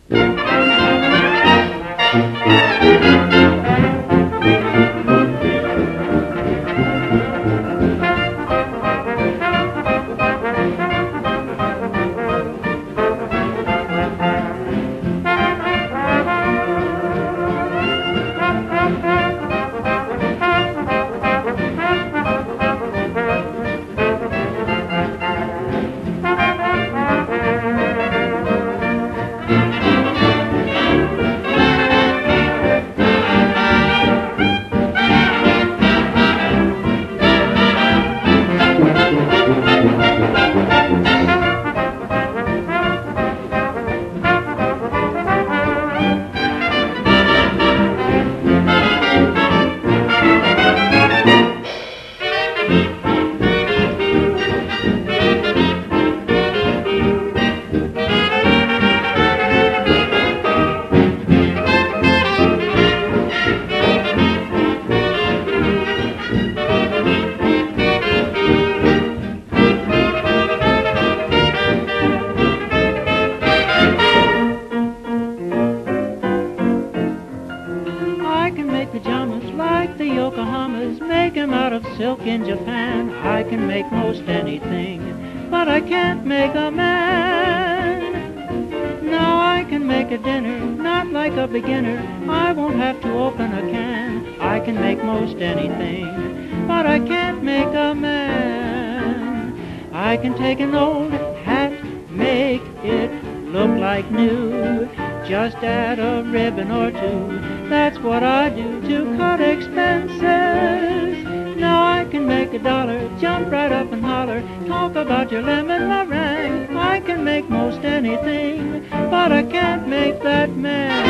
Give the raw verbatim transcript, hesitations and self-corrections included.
I can make pajamas like the Yokohamas, make 'em out of silk in Japan. I can make most anything, but I can't make a man. Now I can make a dinner, not like a beginner. I won't have to open a can. I can make most anything, but I can't make a man. I can take an old hat, make it look like new. Just add a ribbon or two, that's what I do to cut expenses. Now I can make a dollar, jump right up and holler, talk about your lemon meringue. I can make most anything, but I can't make that man.